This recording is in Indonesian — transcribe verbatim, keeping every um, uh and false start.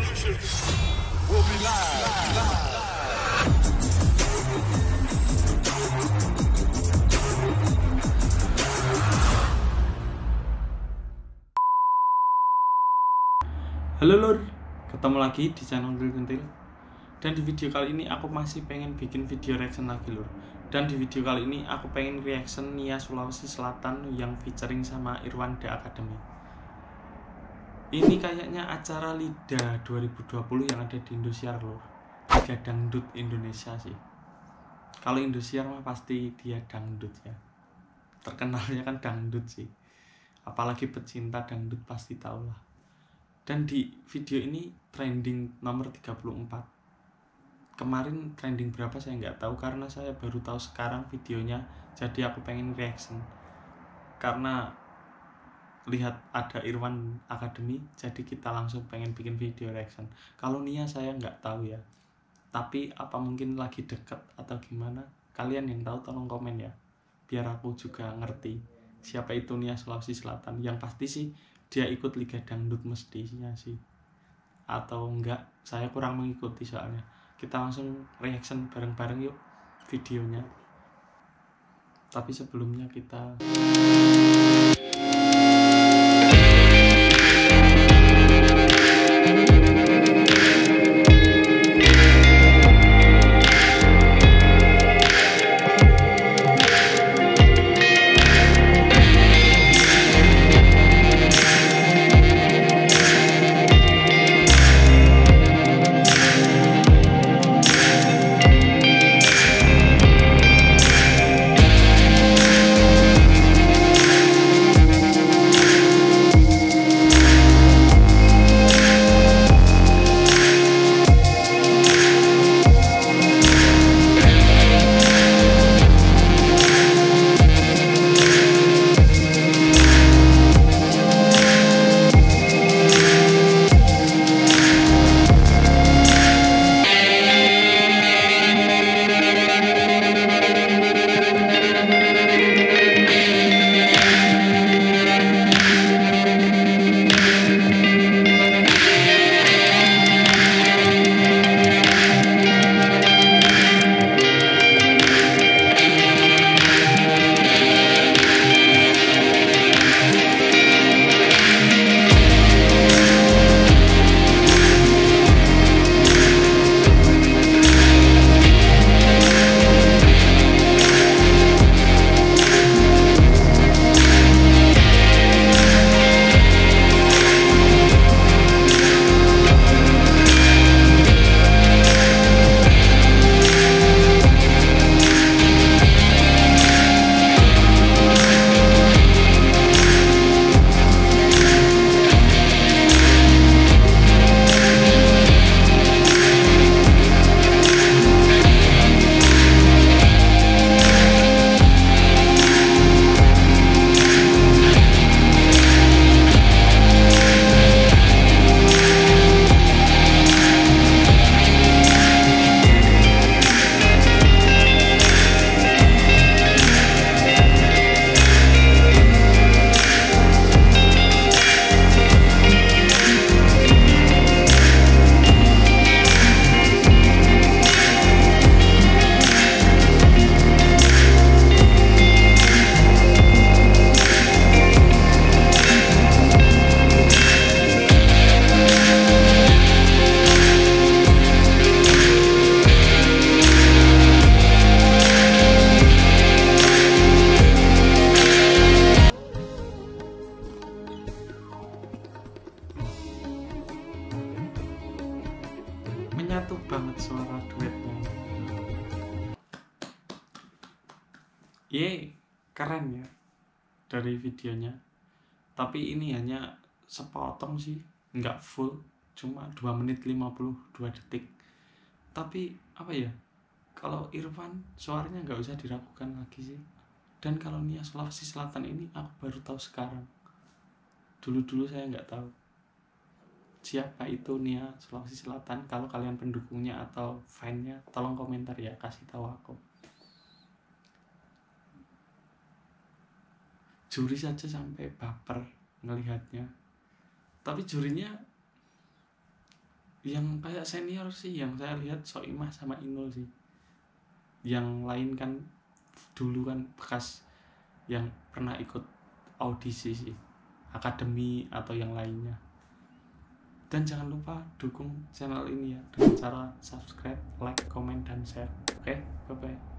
Retribution will be live. live. Halo lur, ketemu lagi di channel Lur Kentil. Dan di video kali ini aku masih pengen bikin video reaction lagi lur. Dan di video kali ini aku pengen reaction Nia Sulawesi Selatan yang featuring sama Irwan The Academy. Ini kayaknya acara LIDA dua ribu dua puluh yang ada di Indosiar lur. Liga Dangdut Indonesia sih. Kalau Indosiar mah pasti dia dangdut ya. Terkenalnya kan dangdut sih. Apalagi pecinta dangdut pasti tahu lah. Dan di video ini trending nomor tiga puluh empat. Kemarin trending berapa saya nggak tahu karena saya baru tahu sekarang videonya. Jadi aku pengen reaction. Karena lihat ada Irwan Academy, jadi kita langsung pengen bikin video reaction. Kalau Nia saya nggak tahu ya. Tapi apa mungkin lagi deket atau gimana? Kalian yang tahu tolong komen ya. Biar aku juga ngerti siapa itu Nia Sulawesi Selatan. Yang pasti sih dia ikut Liga Dangdut mestinya sih, atau enggak saya kurang mengikuti soalnya. Kita langsung reaction bareng-bareng yuk videonya. Tapi sebelumnya kita menyatu banget suara duetnya. Ye, keren ya dari videonya. Tapi ini hanya sepotong sih, nggak full, cuma dua menit lima puluh dua detik. Tapi apa ya, kalau Irwan suaranya nggak usah diragukan lagi sih. Dan kalau Nia Sulawesi Selatan ini aku baru tahu sekarang. Dulu-dulu saya nggak tahu siapa itu Nia Sulawesi Selatan. Kalau kalian pendukungnya atau fan-nya, tolong komentar ya, kasih tahu aku. Juri saja sampai baper ngelihatnya. Tapi jurinya Yang kayak senior sih yang saya lihat Soimah sama Inul sih. Yang lain kan dulu kan bekas yang pernah ikut audisi sih, akademi atau yang lainnya. Dan jangan lupa dukung channel ini ya dengan cara subscribe, like, comment, dan share. Oke, bye bye.